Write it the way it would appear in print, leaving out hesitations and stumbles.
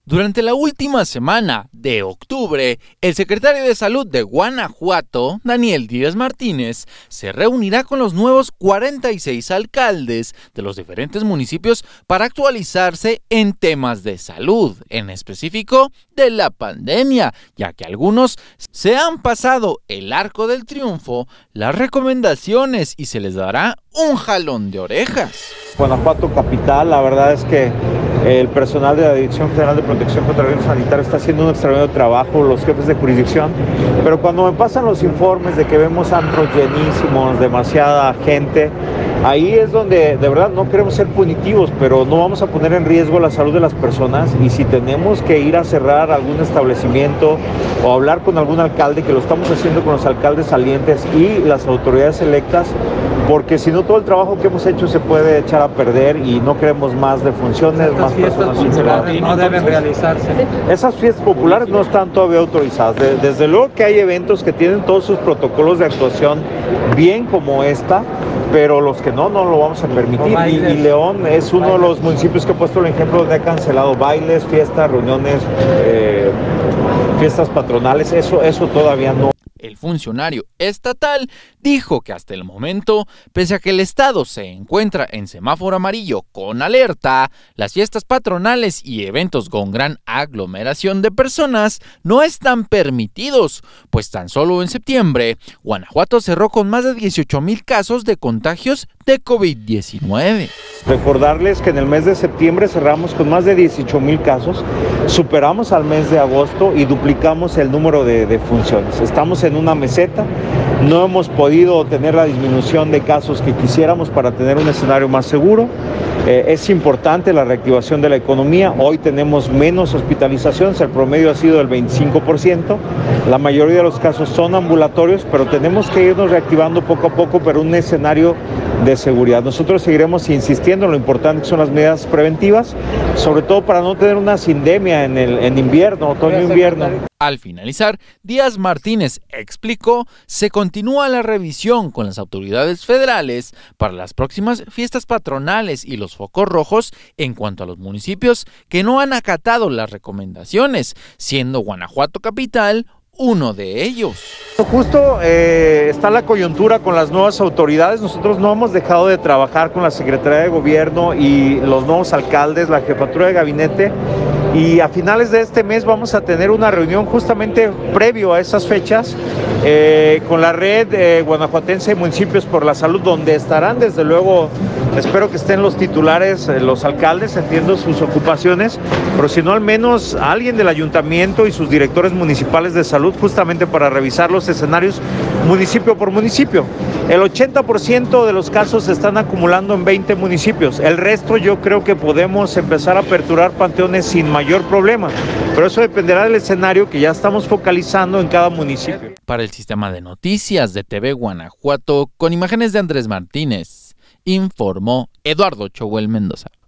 Durante la última semana de octubre, el secretario de Salud de Guanajuato, Daniel Díaz Martínez, se reunirá con los nuevos 46 alcaldes de los diferentes municipios para actualizarse en temas de salud, en específico de la pandemia, ya que algunos se han pasado el arco del triunfo, las recomendaciones y se les dará un jalón de orejas. Guanajuato capital, la verdad es que el personal de la Dirección General de Protección contra el Riesgo Sanitario está haciendo un extraordinario trabajo, los jefes de jurisdicción, pero cuando me pasan los informes de que vemos antros llenísimos, demasiada gente, ahí es donde de verdad no queremos ser punitivos, pero no vamos a poner en riesgo la salud de las personas, y si tenemos que ir a cerrar algún establecimiento o hablar con algún alcalde, que lo estamos haciendo con los alcaldes salientes y las autoridades electas, porque si no todo el trabajo que hemos hecho se puede echar a perder y no queremos más defunciones, más personas populares no deben realizarse. Esas fiestas populares no están todavía autorizadas. Desde luego que hay eventos que tienen todos sus protocolos de actuación bien como esta, pero los que no lo vamos a permitir. Y León es uno de los municipios que he puesto el ejemplo donde ha cancelado bailes, fiestas, reuniones, fiestas patronales, eso todavía no. El funcionario estatal dijo que hasta el momento, pese a que el estado se encuentra en semáforo amarillo con alerta, las fiestas patronales y eventos con gran aglomeración de personas no están permitidos, pues tan solo en septiembre, Guanajuato cerró con más de 18,000 casos de contagios de COVID-19. Recordarles que en el mes de septiembre cerramos con más de 18,000 casos, superamos al mes de agosto y duplicamos el número de funciones. Estamos en una meseta, no hemos podido tener la disminución de casos que quisiéramos para tener un escenario más seguro. Es importante la reactivación de la economía. Hoy tenemos menos hospitalizaciones, el promedio ha sido del 25%. La mayoría de los casos son ambulatorios, pero tenemos que irnos reactivando poco a poco, pero un escenario de seguridad. Nosotros seguiremos insistiendo en lo importante que son las medidas preventivas, sobre todo para no tener una sindemia en invierno, otoño-invierno. Al finalizar, Díaz Martínez explicó, se continúa la revisión con las autoridades federales para las próximas fiestas patronales y los focos rojos en cuanto a los municipios que no han acatado las recomendaciones, siendo Guanajuato capital uno de ellos. Justo está la coyuntura con las nuevas autoridades. Nosotros no hemos dejado de trabajar con la Secretaría de Gobierno y los nuevos alcaldes, la jefatura de gabinete, y a finales de este mes vamos a tener una reunión justamente previo a esas fechas con la red guanajuatense de municipios por la salud, donde estarán desde luego, espero que estén los titulares, los alcaldes, entiendo sus ocupaciones, pero si no al menos alguien del ayuntamiento y sus directores municipales de salud, justamente para revisar los escenarios municipio por municipio. El 80% de los casos se están acumulando en 20 municipios, el resto yo creo que podemos empezar a aperturar panteones sin mayor problema, pero eso dependerá del escenario que ya estamos focalizando en cada municipio. Para el sistema de noticias de TV Guanajuato, con imágenes de Andrés Martínez, informó Eduardo Choguel Mendoza.